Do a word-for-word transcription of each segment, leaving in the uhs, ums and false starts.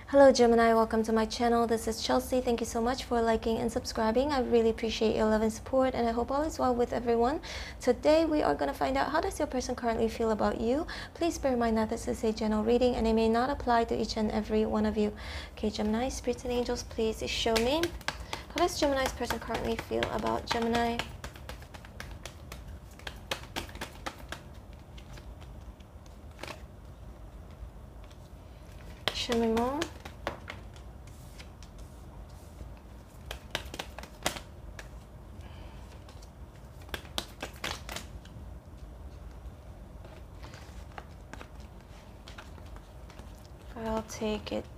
Hello Gemini, welcome to my channel. This is Chelsea. Thank you so much for liking and subscribing. I really appreciate your love and support, and I hope all is well with everyone. Today we are going to find out, how does your person currently feel about you? Please bear in mind that this is a general reading and it may not apply to each and every one of you. Okay, Gemini, spirits and angels, please show me, how does Gemini's person currently feel about Gemini? Show me more. I'll take it.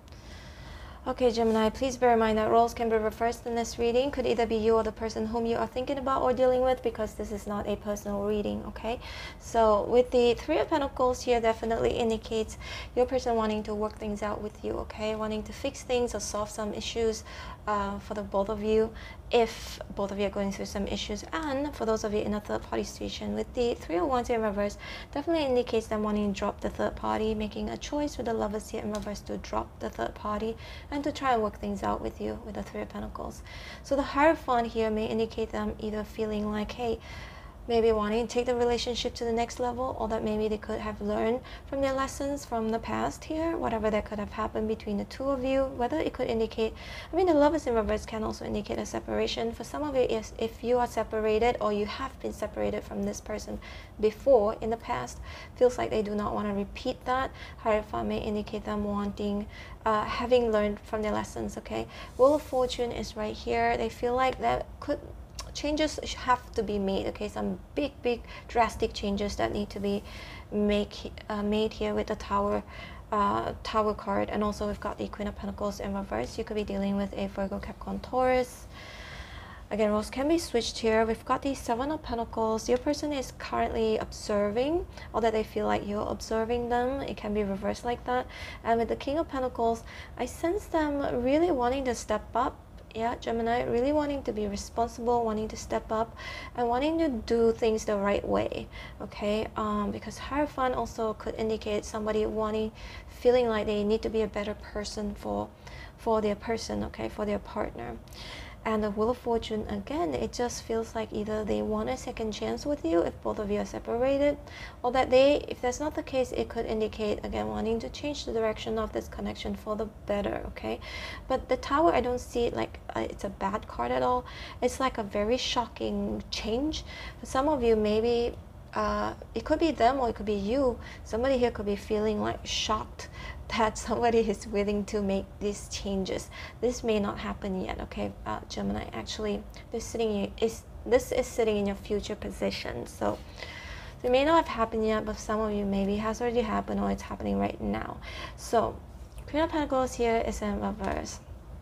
Okay, Gemini, please bear in mind that roles can be reversed in this reading. Could either be you or the person whom you are thinking about or dealing with, because this is not a personal reading, okay? So with the Three of Pentacles here, definitely indicates your person wanting to work things out with you, okay? Wanting to fix things or solve some issues uh, for the both of you, if both of you are going through some issues. And for those of you in a third party situation, with the Three of Wands here in reverse, definitely indicates them wanting to drop the third party, making a choice with the Lovers here in reverse to drop the third party and to try and work things out with you with the Three of Pentacles. So the Hierophant here may indicate them either feeling like, hey, maybe wanting to take the relationship to the next level, or that maybe they could have learned from their lessons from the past here, whatever that could have happened between the two of you. Whether it could indicate, I mean, the Lovers in reverse can also indicate a separation. For some of you, is if you are separated or you have been separated from this person before in the past, feels like they do not want to repeat that. Hierophant may indicate them wanting, uh, having learned from their lessons, okay? Wheel of Fortune is right here. They feel like that could changes have to be made, okay? Some big big drastic changes that need to be make uh, made here with the tower uh, tower card. And also we've got the Queen of Pentacles in reverse. You could be dealing with a Virgo, Capricorn, Taurus. Again, roles can be switched here. We've got the Seven of Pentacles. Your person is currently observing, or that they feel like you're observing them. It can be reversed like that. And with the King of Pentacles, I sense them really wanting to step up. Yeah, Gemini, really wanting to be responsible, wanting to step up, and wanting to do things the right way, okay? Um, because Hierophant also could indicate somebody wanting, feeling like they need to be a better person for, for their person, okay, for their partner. And the Wheel of Fortune, again, it just feels like either they want a second chance with you if both of you are separated, or that they, if that's not the case, it could indicate, again, wanting to change the direction of this connection for the better, okay? But the Tower, I don't see it like uh, it's a bad card at all. It's like a very shocking change. For some of you, maybe uh, it could be them or it could be you. Somebody here could be feeling like shocked that somebody is willing to make these changes. This may not happen yet, okay, uh, Gemini. Actually, this sitting is this is sitting in your future position, so it may not have happened yet, but some of you maybe has already happened or it's happening right now. So Queen of Pentacles here is in reverse.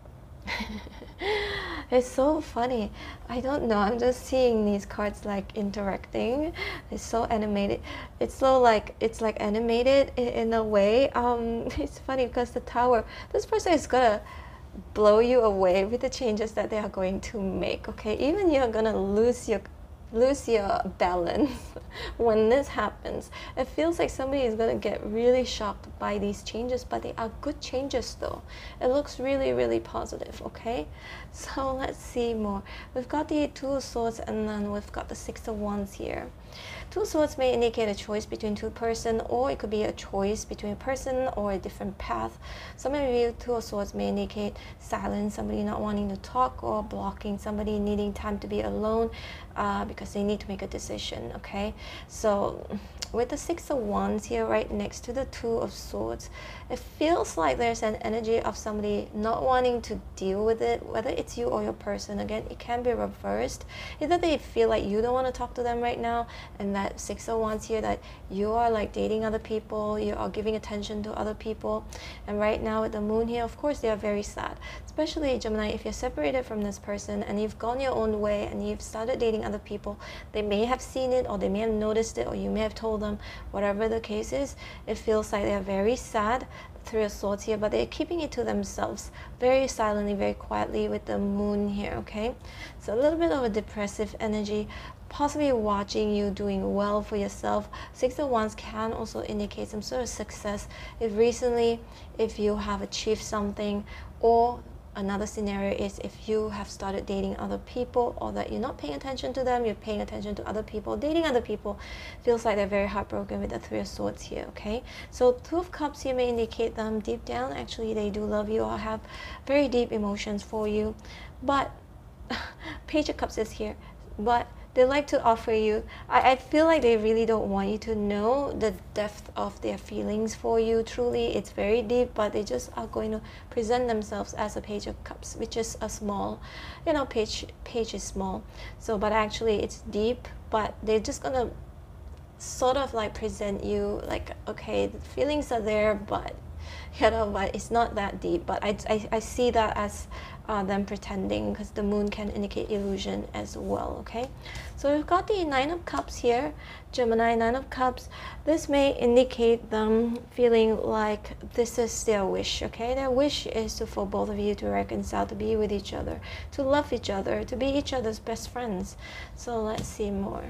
It's so funny. I don't know, I'm just seeing these cards like interacting. It's so animated. It's so like, it's like animated in, in a way. Um, it's funny because the Tower, this person is gonna blow you away with the changes that they are going to make, okay? Even you're gonna lose your lose your balance when this happens. It feels like somebody is going to get really shocked by these changes, but they are good changes though. It looks really really positive, okay? So let's see more. We've got the Two of Swords, and then we've got the Six of Wands here. Two of Swords may indicate a choice between two person, or it could be a choice between a person or a different path. Some of you, Two of Swords may indicate silence, somebody not wanting to talk, or blocking, somebody needing time to be alone uh, because they need to make a decision, okay? So with the Six of Wands here right next to the Two of Swords, it feels like there's an energy of somebody not wanting to deal with it, whether it's you or your person. Again, it can be reversed. Either they feel like you don't want to talk to them right now, and that Six of Wands here, that you are like dating other people, you are giving attention to other people. And right now with the Moon here, of course they are very sad, especially Gemini. If you're separated from this person and you've gone your own way and you've started dating other people, they may have seen it, or they may have noticed it, or you may have told them. Whatever the case is, it feels like they're very sad. Three of Swords here, but they're keeping it to themselves very silently, very quietly with the Moon here, okay? So a little bit of a depressive energy, possibly watching you doing well for yourself. Six of Wands can also indicate some sort of success if recently, if you have achieved something, or another scenario is if you have started dating other people, or that you're not paying attention to them, you're paying attention to other people. Dating other people feels like they're very heartbroken with the Three of Swords here, okay? So Two of Cups here may indicate them deep down, actually they do love you or have very deep emotions for you. But Page of Cups is here, but they like to offer you, I, I feel like they really don't want you to know the depth of their feelings for you. Truly, it's very deep, but they just are going to present themselves as a Page of Cups, which is a small, you know, page, page is small. So, but actually it's deep, but they're just going to sort of like present you like, okay, the feelings are there, but, you know, but it's not that deep. But I, I, I see that as Uh, them pretending, because the Moon can indicate illusion as well, okay? So we've got the Nine of Cups here, Gemini, Nine of Cups. This may indicate them feeling like this is their wish, okay? Their wish is to, for both of you to reconcile, to be with each other, to love each other, to be each other's best friends. So let's see more.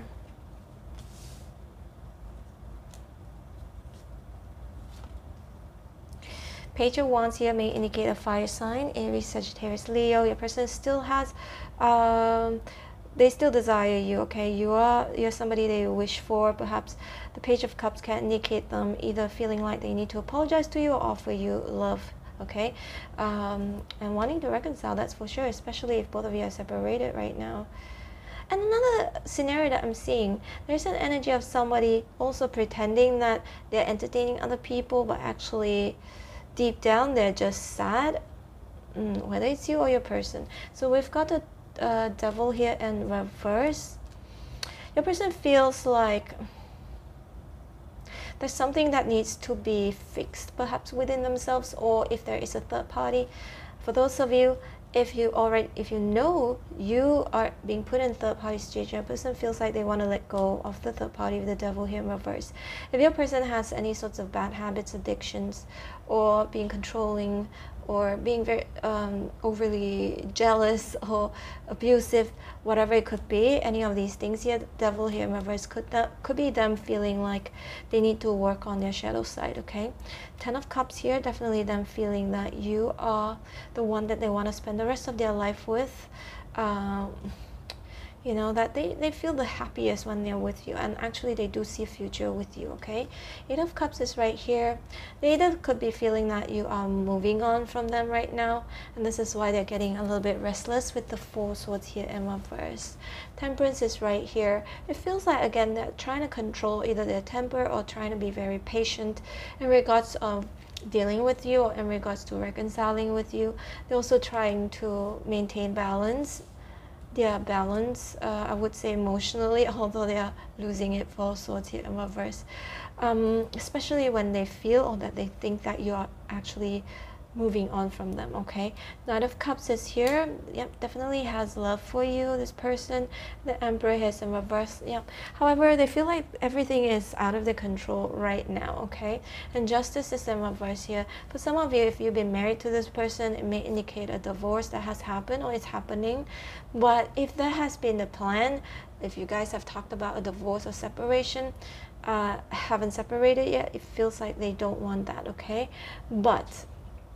Page of Wands here may indicate a fire sign, Aries, Sagittarius, Leo. Your person still has, um, they still desire you, okay? You are, you're somebody they wish for. Perhaps the Page of Cups can indicate them either feeling like they need to apologize to you or offer you love, okay? Um, and wanting to reconcile, that's for sure, especially if both of you are separated right now. And another scenario that I'm seeing, there's an energy of somebody also pretending that they're entertaining other people, but actually deep down they're just sad, mm, whether it's you or your person. So we've got the uh, Devil here in reverse. Your person feels like there's something that needs to be fixed, perhaps within themselves, or if there is a third party. For those of you, if you already, if you know you are being put in third party situation, your person feels like they want to let go of the third party with the Devil here in reverse. If your person has any sorts of bad habits, addictions, or being controlling, or being very um, overly jealous or abusive, whatever it could be, any of these things here, the Devil here in reverse could, that could be them feeling like they need to work on their shadow side, okay? Ten of Cups here, definitely them feeling that you are the one that they want to spend the rest of their life with. Um, you know, that they, they feel the happiest when they're with you, and actually they do see a future with you, okay? Eight of Cups is right here. They either could be feeling that you are moving on from them right now, and this is why they're getting a little bit restless with the Four Swords here in reverse. Temperance is right here. It feels like, again, they're trying to control either their temper or trying to be very patient in regards of dealing with you, or in regards to reconciling with you. They're also trying to maintain balance. Their balance, uh, I would say emotionally, although they are losing it for Swords here in reverse. Um, especially when they feel or that they think that you are actually moving on from them, okay? Knight of Cups is here. Yep, definitely has love for you, this person. The Emperor is in reverse. Yep. However, they feel like everything is out of their control right now, okay? And Justice is in reverse here. For some of you, if you've been married to this person, it may indicate a divorce that has happened or is happening. But if that has been the plan, if you guys have talked about a divorce or separation, uh, haven't separated yet, it feels like they don't want that, okay? But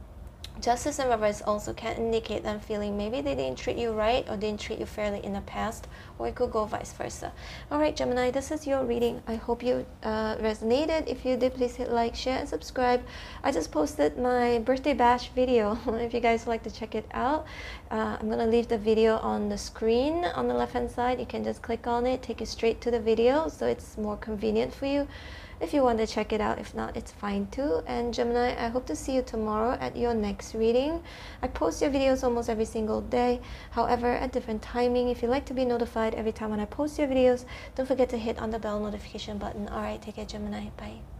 Justice in reverse also can indicate them feeling maybe they didn't treat you right or didn't treat you fairly in the past, or it could go vice versa. Alright Gemini, this is your reading. I hope you uh, resonated. If you did, please hit like, share, and subscribe. I just posted my birthday bash video if you guys would like to check it out. Uh, I'm going to leave the video on the screen on the left hand side. You can just click on it, take it straight to the video, so it's more convenient for you if you want to check it out. If not, it's fine too. And Gemini, I hope to see you tomorrow at your next reading. I post your videos almost every single day, however at different timing. If you'd like to be notified every time when I post your videos, don't forget to hit on the bell notification button. Alright, take care Gemini, bye.